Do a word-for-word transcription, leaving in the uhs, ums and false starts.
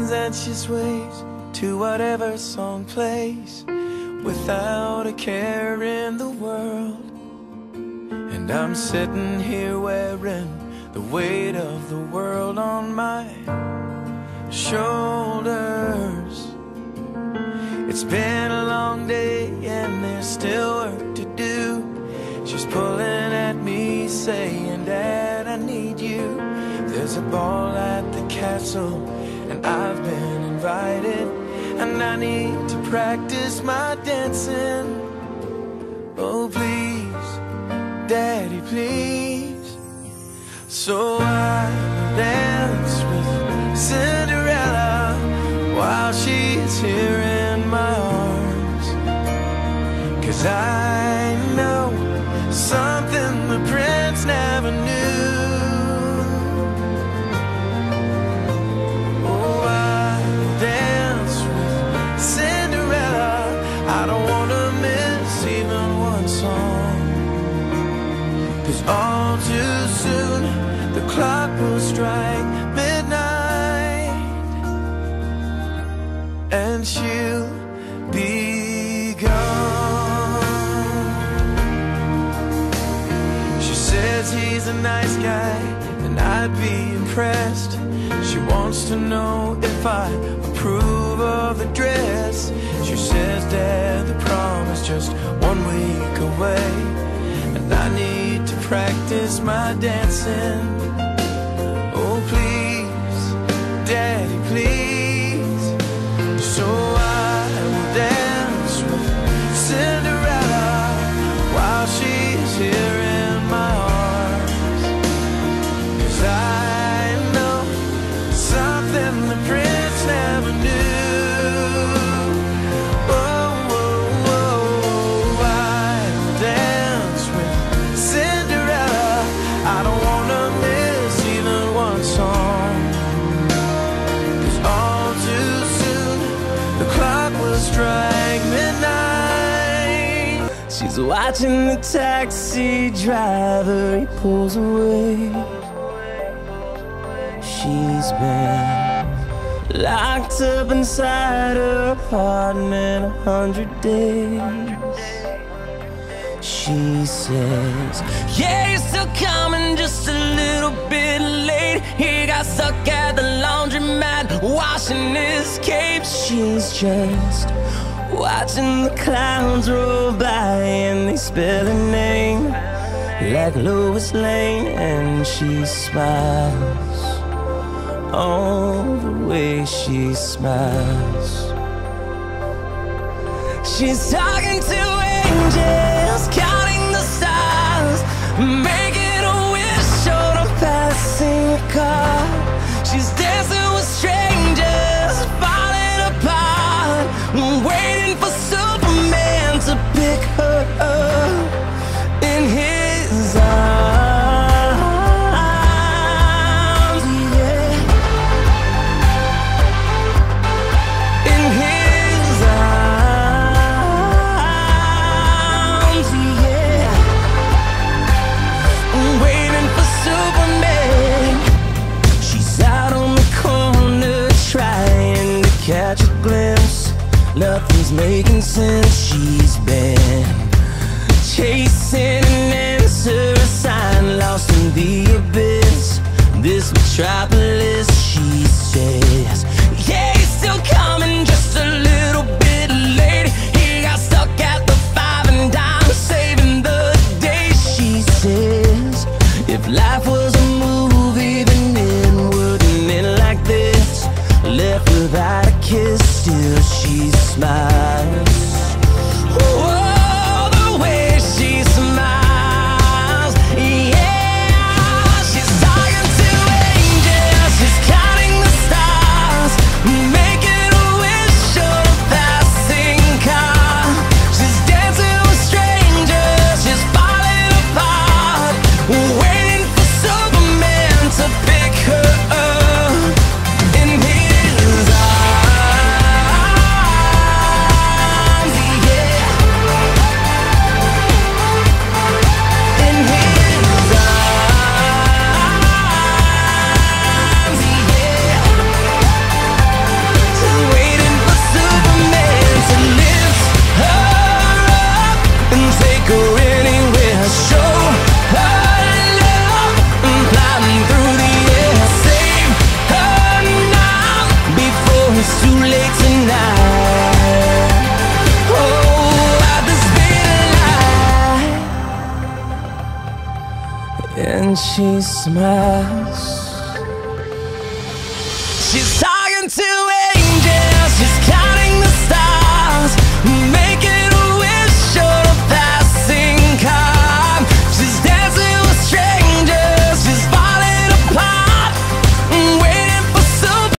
bends and she sways to whatever song plays, without a care in the world. And I'm sitting here wearing the weight of the world on my shoulders. It's been a long day and there's still work to do. She's pulling at me saying, Dad, I need you. There's a ball at the castle and I've been invited, and I need to practice my dancing. Oh please, Daddy, please. So I dance with Cinderella while she's here in my arms, 'cause I know something the prince never knew. Oh, I dance with Cinderella. I don't want to miss even one song, 'cause all too soon the clock will strike midnight and she'll be gone. She says he's a nice guy and I'd be impressed. She wants to know if I approve of the dress. She says, Dad, the prom is just one week away, and I need to practice my dancing. Oh please, Daddy, please. So I will dance with Cinderella while she's here in my arms, 'cause I know something the prince never knew. Oh, oh, oh, I will dance with Cinderella. I don't wanna miss even one song, 'cause all too soon the clock will strike midnight. She's watching the taxi driver, he pulls away. She's been locked up inside her apartment a hundred days. She says, yeah, you're still coming, just a little bit late. He got stuck at the laundromat washing his cape. She's just watching the clowns roll by and they spell her name like Lois Lane, and she smiles. Oh, the way she smiles. She's talking to angels, counting the stars, making a wish on a passing car. She's dancing with strangers, falling apart, waiting for Superman to pick her up in his arms, yeah. In his arms, yeah. Waiting for Superman. She's out on the corner trying to catch a glimpse. Nothing's making sense. She's been chasing an answer, a sign lost in the abyss. This metropolis, she says, yeah, he's still coming, just a little bit late. He got stuck at the five and dime, saving the day. She says, if life was a movie, then it wouldn't end like this. Left without a kiss, still she smiles. Oh, the way she smiles, yeah. She's talking to angels, she's counting the stars, making a wish on a passing car. She's dancing with strangers, she's falling apart, waiting for Superman to pick her up in his arms. and she smiles. She's talking to